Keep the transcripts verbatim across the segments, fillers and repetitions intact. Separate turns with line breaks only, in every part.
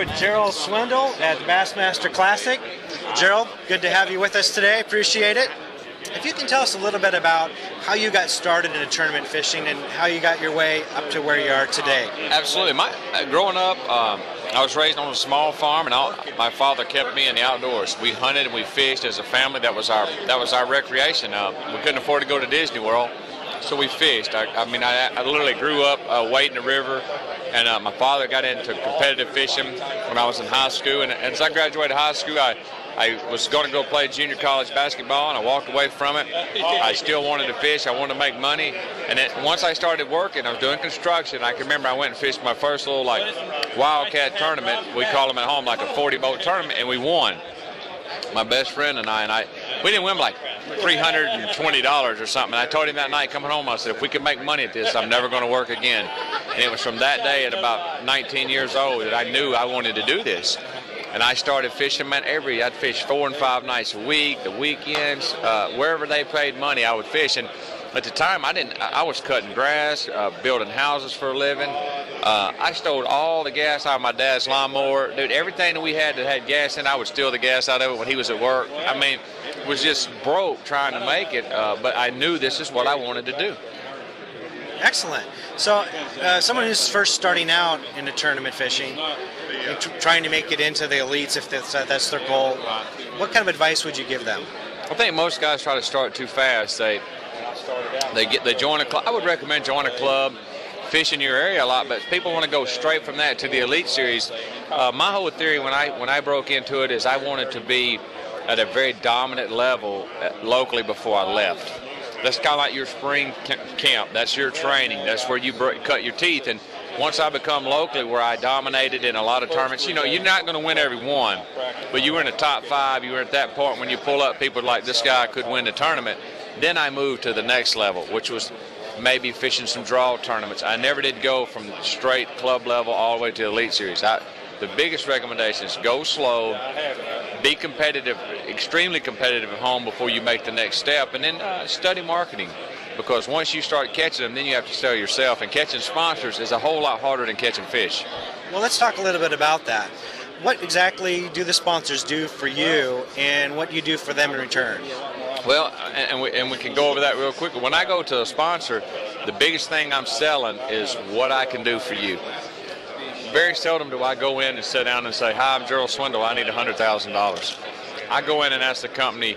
with Gerald Swindle at the Bassmaster Classic. Gerald, good to have you with us today. Appreciate it. If you can tell us a little bit about how you got started in tournament fishing and how you got your way up to where you are today.
Absolutely. My uh, growing up, um, I was raised on a small farm, and all, my father kept me in the outdoors. We hunted and we fished as a family. That was our that was our recreation. Uh, we couldn't afford to go to Disney World, so we fished. I, I mean, I, I literally grew up uh, wading the river, and uh, my father got into competitive fishing when I was in high school. And as I graduated high school, I I was going to go play junior college basketball, and I walked away from it. I still wanted to fish. I wanted to make money. And then once I started working, I was doing construction. I can remember I went and fished my first little, like, wildcat tournament. We call them at home, like a forty-boat tournament, and we won. My best friend and I, and I, we didn't win like three hundred twenty dollars or something. And I told him that night coming home, I said, if we can make money at this, I'm never going to work again. And it was from that day at about nineteen years old that I knew I wanted to do this. And I started fishing, man, every, I'd fish four and five nights a week, the weekends, uh, wherever they paid money, I would fish. And at the time, I didn't, I was cutting grass, uh, building houses for a living. Uh, I stole all the gas out of my dad's lawnmower. Dude, everything that we had that had gas in, I would steal the gas out of it when he was at work. I mean, was just broke trying to make it, uh, but I knew this is what I wanted to do.
Excellent. So, uh, someone who's first starting out into tournament fishing, and tr trying to make it into the elites, if that's, uh, that's their goal, what kind of advice would you give them?
I think most guys try to start too fast. They they get they join a club. I would recommend join a club, fish in your area a lot, but people want to go straight from that to the Elite Series. Uh, my whole theory when I when I broke into it is I wanted to be at a very dominant level locally before I left. That's kind of like your spring camp. That's your training. That's where you cut your teeth. And once I become locally where I dominated in a lot of tournaments, you know, you're not going to win every one, but you were in the top five. You were at that point when you pull up people like this guy could win the tournament. Then I moved to the next level, which was maybe fishing some draw tournaments. I never did go from straight club level all the way to the Elite Series. I, the biggest recommendation is go slow, be competitive, extremely competitive at home before you make the next step, and then uh, study marketing. Because once you start catching them, then you have to sell yourself. And catching sponsors is a whole lot harder than catching fish.
Well, let's talk a little bit about that. What exactly do the sponsors do for you, and what do you do for them in return?
Well, and we, and we can go over that real quick. When I go to a sponsor, the biggest thing I'm selling is what I can do for you. Very seldom do I go in and sit down and say, hi, I'm Gerald Swindle, I need one hundred thousand dollars. I go in and ask the company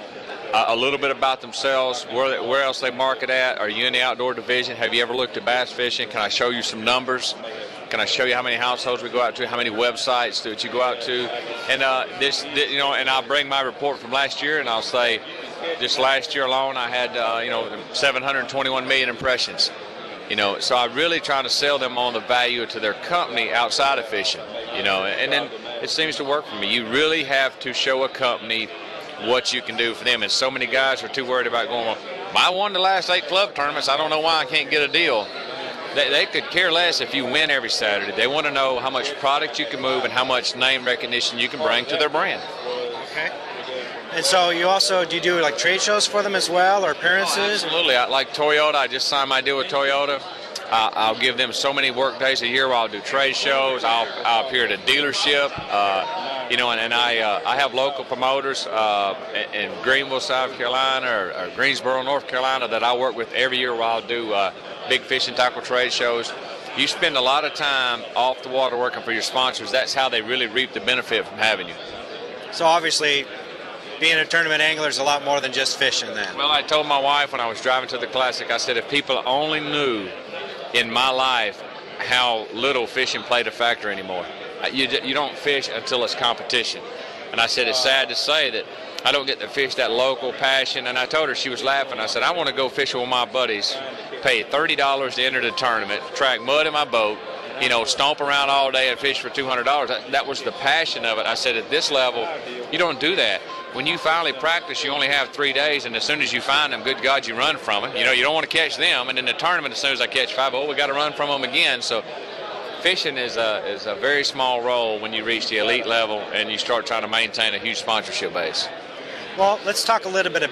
uh, a little bit about themselves, where, they, where else they market at. Are you in the outdoor division? Have you ever looked at bass fishing? Can I show you some numbers? Can I show you how many households we go out to, how many websites that you go out to? And uh, this, you know, and I'll bring my report from last year, and I'll say, just last year alone, I had, uh, you know, seven hundred twenty-one million impressions. You know, so I really try to sell them on the value to their company outside of fishing. You know, and then it seems to work for me. You really have to show a company what you can do for them. And so many guys are too worried about going, well, I won the last eight club tournaments. I don't know why I can't get a deal. They, they could care less if you win every Saturday. They want to know how much product you can move and how much name recognition you can bring to their brand.
Okay. And so you also, do you do like trade shows for them as well, or appearances?
Oh, absolutely. I, like Toyota, I just signed my deal with Toyota. Uh, I'll give them so many work days a year where I'll do trade shows. I'll, I'll appear at a dealership. Uh, you know, and, and I uh, I have local promoters uh, in, in Greenville, South Carolina, or, or Greensboro, North Carolina, that I work with every year where I'll do uh, big fishing tackle trade shows. You spend a lot of time off the water working for your sponsors. That's how they really reap the benefit from having you.
So obviously, being a tournament angler is a lot more than just fishing then.
Well, I told my wife when I was driving to the Classic, I said, if people only knew in my life how little fishing played a factor anymore. You, you don't fish until it's competition. And I said, it's sad to say that I don't get to fish that local passion. And I told her, she was laughing. I said, I want to go fishing with my buddies, pay thirty dollars to enter the tournament, track mud in my boat, you know, stomp around all day and fish for two hundred dollars. That, that was the passion of it. I said, at this level, you don't do that. When you finally practice, you only have three days, and as soon as you find them, good God, you run from it. You know, you don't want to catch them, and in the tournament, as soon as I catch five, oh, we got to run from them again. So fishing is a, is a very small role when you reach the elite level and you start trying to maintain a huge sponsorship base.
Well, let's talk a little bit about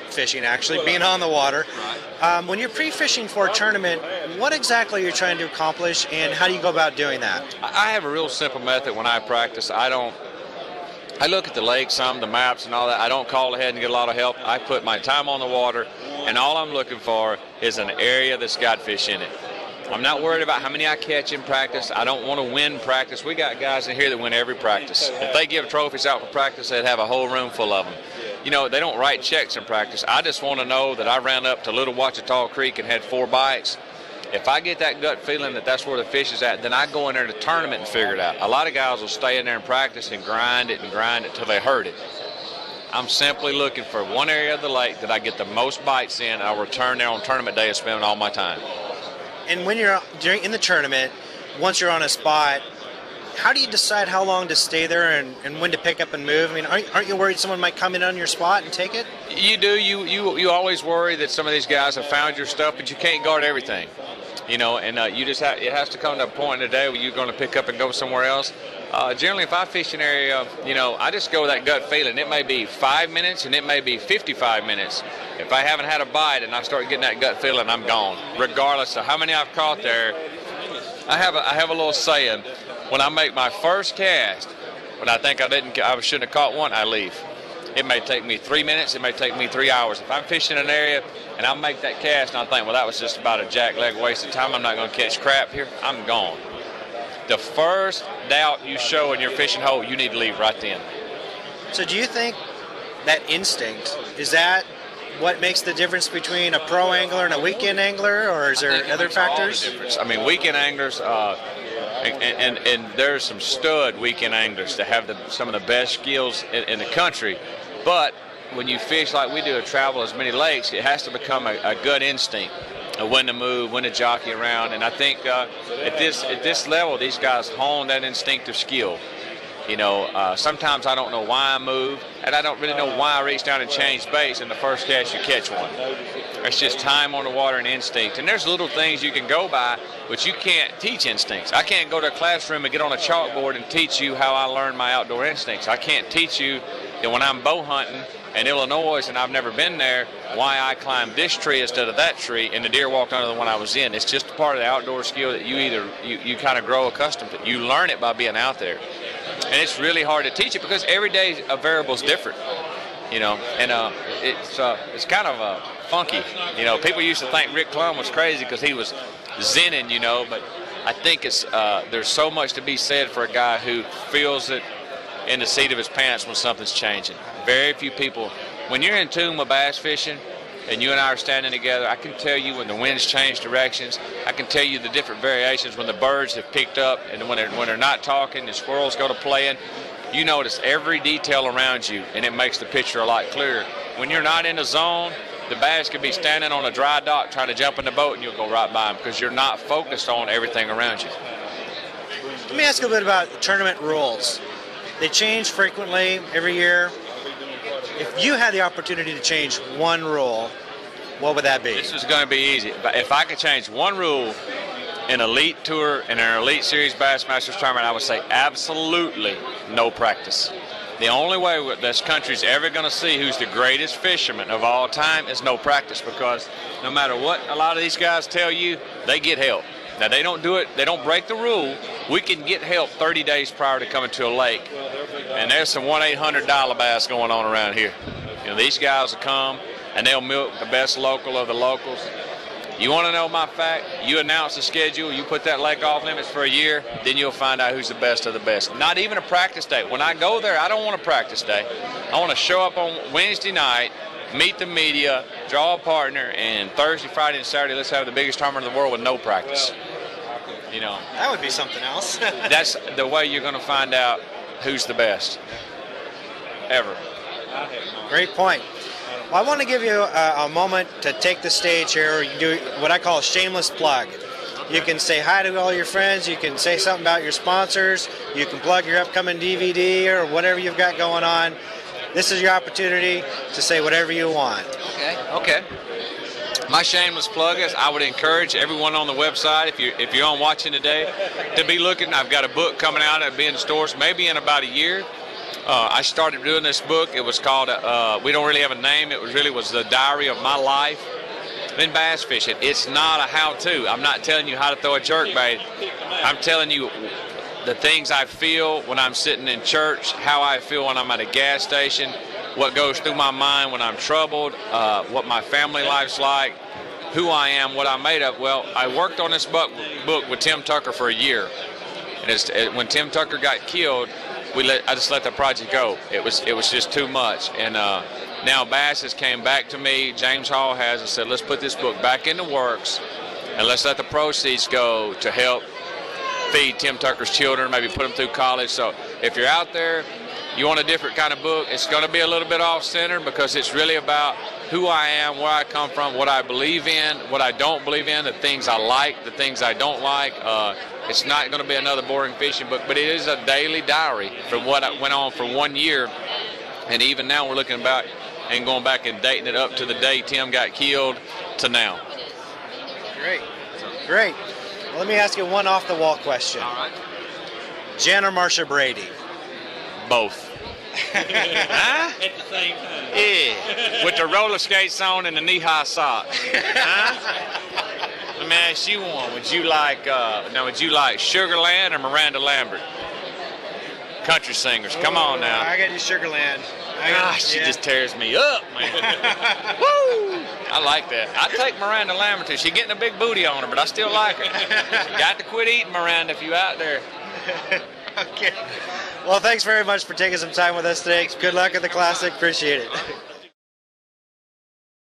fishing, actually, being on the water. Um, when you're pre-fishing for a tournament, what exactly are you trying to accomplish, and how do you go about doing that?
I have a real simple method when I practice. I don't, I look at the lake, some, the maps and all that. I don't call ahead and get a lot of help. I put my time on the water, and all I'm looking for is an area that's got fish in it. I'm not worried about how many I catch in practice. I don't want to win practice. We got guys in here that win every practice. If they give trophies out for practice, they'd have a whole room full of them. You know, they don't write checks in practice. I just want to know that I ran up to Little Ouachita Creek and had four bites. If I get that gut feeling that that's where the fish is at, then I go in there to the tournament and figure it out. A lot of guys will stay in there and practice and grind it and grind it till they hurt it. I'm simply looking for one area of the lake that I get the most bites in, and I'll return there on tournament day and spend all my time.
And when you're during in the tournament, once you're on a spot, how do you decide how long to stay there and, and when to pick up and move? I mean, aren't, aren't you worried someone might come in on your spot and take it?
You do. You you you always worry that some of these guys have found your stuff, but you can't guard everything. You know, and uh, you just have, it has to come to a point in the day where you're going to pick up and go somewhere else. Uh, generally, if I fish an area, you know, I just go with that gut feeling. It may be five minutes and it may be fifty-five minutes. If I haven't had a bite and I start getting that gut feeling, I'm gone. Regardless of how many I've caught there, I have a, I have a little saying. When I make my first cast, when I think I didn't, I shouldn't have caught one, I leave. It may take me three minutes. It may take me three hours. If I'm fishing an area and I make that cast and I think, well, that was just about a jackleg waste of time, I'm not going to catch crap here, I'm gone. The first doubt you show in your fishing hole, you need to leave right then.
So do you think that instinct, is that what makes the difference between a pro angler and a weekend angler, or is there other factors?
The I mean, weekend anglers, uh, and, and, and there's some stud weekend anglers that have the, some of the best skills in, in the country. But when you fish like we do and travel as many lakes, it has to become a, a gut instinct of when to move, when to jockey around. And I think uh, at this at this level, these guys hone that instinctive skill. You know, uh, sometimes I don't know why I move, and I don't really know why I reach down and change baits, and the first cast you catch one. It's just time on the water and instinct. And there's little things you can go by, but you can't teach instincts. I can't go to a classroom and get on a chalkboard and teach you how I learned my outdoor instincts. I can't teach you that when I'm bow hunting in Illinois and I've never been there, why I climbed this tree instead of that tree and the deer walked under the one I was in. It's just a part of the outdoor skill that you either, you, you kind of grow accustomed to. You learn it by being out there. And it's really hard to teach it because every day a variable is different, you know, and uh, it's uh, it's kind of uh, funky. You know, people used to think Rick Clum was crazy because he was zenning, you know, but I think it's uh, there's so much to be said for a guy who feels it in the seat of his pants when something's changing. Very few people, when you're in tune with bass fishing and you and I are standing together, I can tell you when the winds change directions. I can tell you the different variations when the birds have picked up and when they're, when they're not talking, the squirrels go to playing. You notice every detail around you, and it makes the picture a lot clearer. When you're not in the zone, the bass could be standing on a dry dock trying to jump in the boat, and you'll go right by them because you're not focused on everything around you.
Let me ask you a bit about tournament rules. They change frequently every year. If you had the opportunity to change one rule, what would that be?
This is going to be easy. If I could change one rule in Elite Tour and an Elite Series Bassmasters tournament, I would say absolutely no practice. The only way this country's ever going to see who's the greatest fisherman of all time is no practice, because no matter what a lot of these guys tell you, they get help. Now, they don't do it, they don't break the rule. We can get help thirty days prior to coming to a lake. And there's some one eight hundred dollar bass going on around here. You know, these guys will come and they'll milk the best local of the locals. You want to know my fact? You announce the schedule, you put that lake off limits for a year, then you'll find out who's the best of the best. Not even a practice day. When I go there, I don't want a practice day. I want to show up on Wednesday night, meet the media, draw a partner, and Thursday, Friday, and Saturday, let's have the biggest tournament in the world with no practice. You know,
that would be something else.
That's the way you're going to find out who's the best ever.
Great point. Well, I want to give you a, a moment to take the stage here. You do what I call a shameless plug. You can say hi to all your friends. You can say something about your sponsors. You can plug your upcoming D V D or whatever you've got going on. This is your opportunity to say whatever you want.
Okay. Okay. My shameless plug is I would encourage everyone on the website, if you're, if you're on watching today, to be looking. I've got a book coming out. It'll be in stores maybe in about a year. Uh, I started doing this book. It was called, uh, we don't really have a name. It was really was the diary of my life in bass fishing. It's not a how-to. I'm not telling you how to throw a jerkbait. I'm telling you the things I feel when I'm sitting in church, how I feel when I'm at a gas station, what goes through my mind when I'm troubled, uh, what my family life's like, who I am, what I'm made of. Well, I worked on this book, book with Tim Tucker for a year. And it's, it, when Tim Tucker got killed, we let, I just let the project go. It was it was just too much. And uh, now Bass has came back to me, James Hall has, and said, let's put this book back in the works, and let's let the proceeds go to help feed Tim Tucker's children, maybe put them through college. So if you're out there, you want a different kind of book, it's going to be a little bit off-center because it's really about who I am, where I come from, what I believe in, what I don't believe in, the things I like, the things I don't like. Uh, it's not going to be another boring fishing book, but it is a daily diary from what went on for one year. And even now we're looking back and going back and dating it up to the day Tim got killed to now.
Great. Great. Well, let me ask you one off-the-wall question.
All right.
Jen or Marsha Brady?
Both. Huh?
At the same time.
Yeah. With the roller skates on and the knee-high socks. Huh? Let me ask you one. Would you like, uh, now would you like Sugarland or Miranda Lambert? Country singers. Come
Oh,
on now.
I got you Sugarland. I got,
Ah, she
yeah.
just tears me up, man. Woo! I like that. I take Miranda Lambert too. She's getting a big booty on her, but I still like her. You got to quit eating, Miranda, if you out there.
Okay. Well, thanks very much for taking some time with us today. Good luck at the Classic. Appreciate it.